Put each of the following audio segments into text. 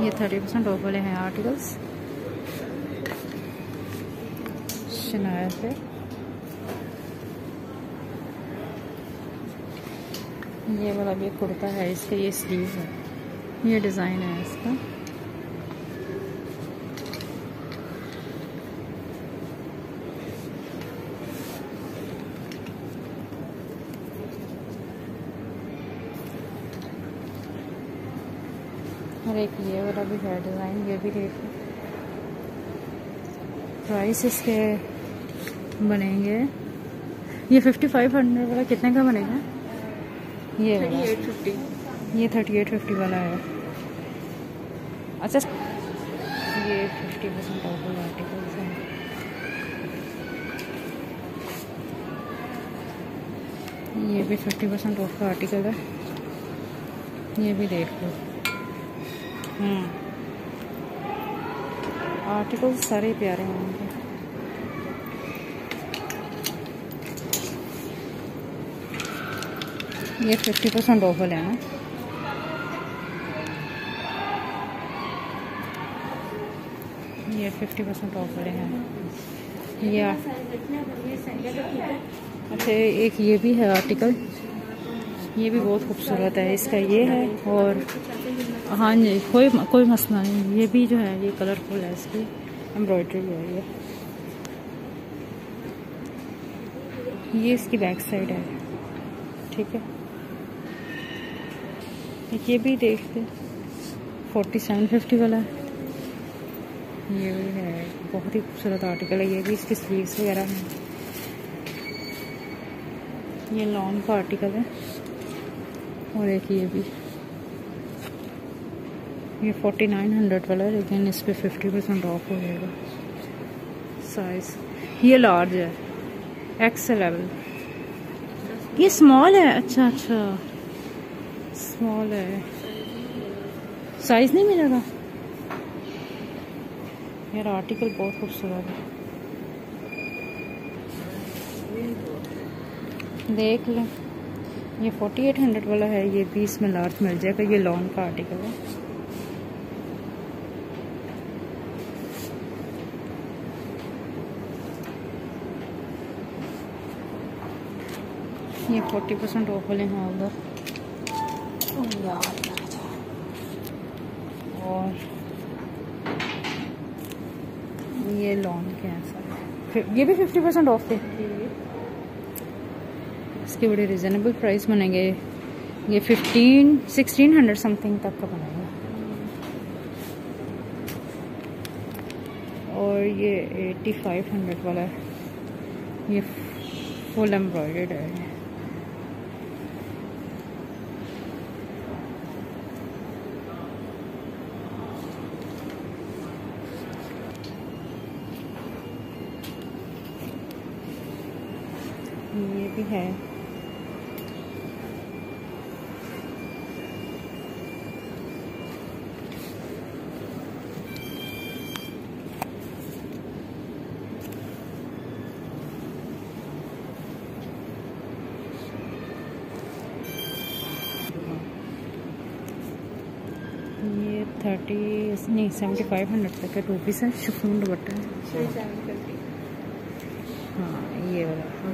ये 30% ऑफ वाले हैं आर्टिकल्स शनाया पे। ये वाला भी कुर्ता है, इसका ये स्लीव है, ये डिज़ाइन है इसका। और एक ये वाला भी है डिज़ाइन, ये भी देखो। प्राइस इसके बनेंगे, ये 5500 वाला कितने का बनेगा? ये 3850, ये 3850 वाला है। अच्छा, ये 50% ऑफ वाला आर्टिकल्स है। ये भी 50% ऑफ का आर्टिकल है, ये भी देख लो। आर्टिकल सारे प्यारे हैं उनके। ये 50% ऑफ वाले हैं ना। ये 50% ऑफ वाले हैं। ये अच्छा, एक ये भी है आर्टिकल, ये भी बहुत खूबसूरत है। इसका ये है, और हाँ जी, कोई मसला नहीं। ये भी जो है ये कलरफुल है, इसकी एम्ब्रॉयडरी है ये इसकी बैक साइड है। ठीक है, ये भी देखते 4750 वाला है। ये भी है, बहुत ही खूबसूरत आर्टिकल है। ये भी इसकी स्लीव्स वगैरह हैं। ये लॉन का आर्टिकल है। और एक ये भी, ये 4900 वाला है, लेकिन इस पर 50% ऑफ हो जाएगा। साइज ये लार्ज है, एक्सेल लेवल। ये स्मॉल है। अच्छा अच्छा, स्मॉल है, साइज नहीं मिलेगा यार। आर्टिकल बहुत खूबसूरत है, देख लें। ये 4800 वाला है, ये भी इसमें लार्ज मिल जाएगा। ये लॉन का आर्टिकल है। ये 40% ऑफ वाले हैं उधर। और ये लॉन के हैं सारे, ये भी 50% ऑफ थे। इसके बड़े रिजनेबल प्राइस बनेंगे। ये 1600 समथिंग तक का बनेगा। और ये 8500 वाला है, ये फुल एम्ब्रॉयडर्ड है। ये भी है। ये 7500 तक का 2 पीस है, शिफॉन दुपट्टा है। हाँ ये वाला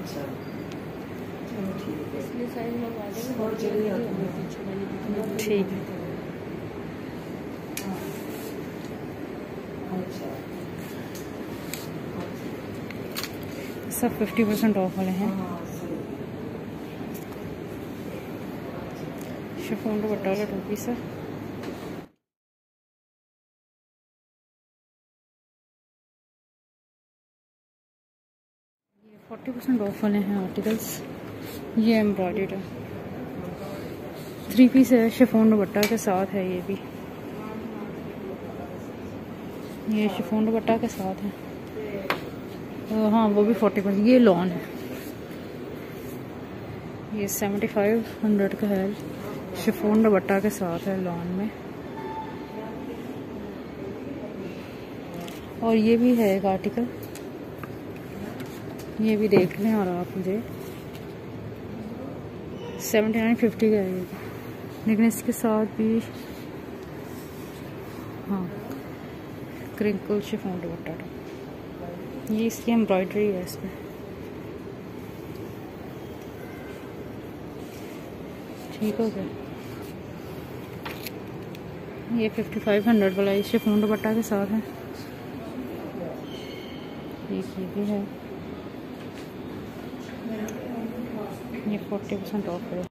ठीक है। सब 50% ऑफ वाले हैं। शिफॉन दुपट्टा वाला 2 पीस है। ये 40% ऑफ वाले हैं आर्टिकल्स। ये एम्ब्रॉयडर्ड है, 3 पीस है, शिफॉन दुपट्टा के साथ है। ये भी, ये शिफॉन दुपट्टा के साथ है। तो हाँ, वो भी 40%। ये लॉन है, ये 7500 का है, शिफॉन दुपट्टा के साथ है लॉन में। और ये भी है एक आर्टिकल, ये भी देख लें। और आप मुझे 7950 का है, लेकिन इसके साथ भी हाँ, क्रिंकल शिफॉन दुपट्टा, ये इसकी एम्ब्रॉयडरी है इसमें। ठीक हो गया। ये 5500 वाला इस शिफॉन दुपट्टा के साथ है। एक ये भी है, ये 40% ऑफ है।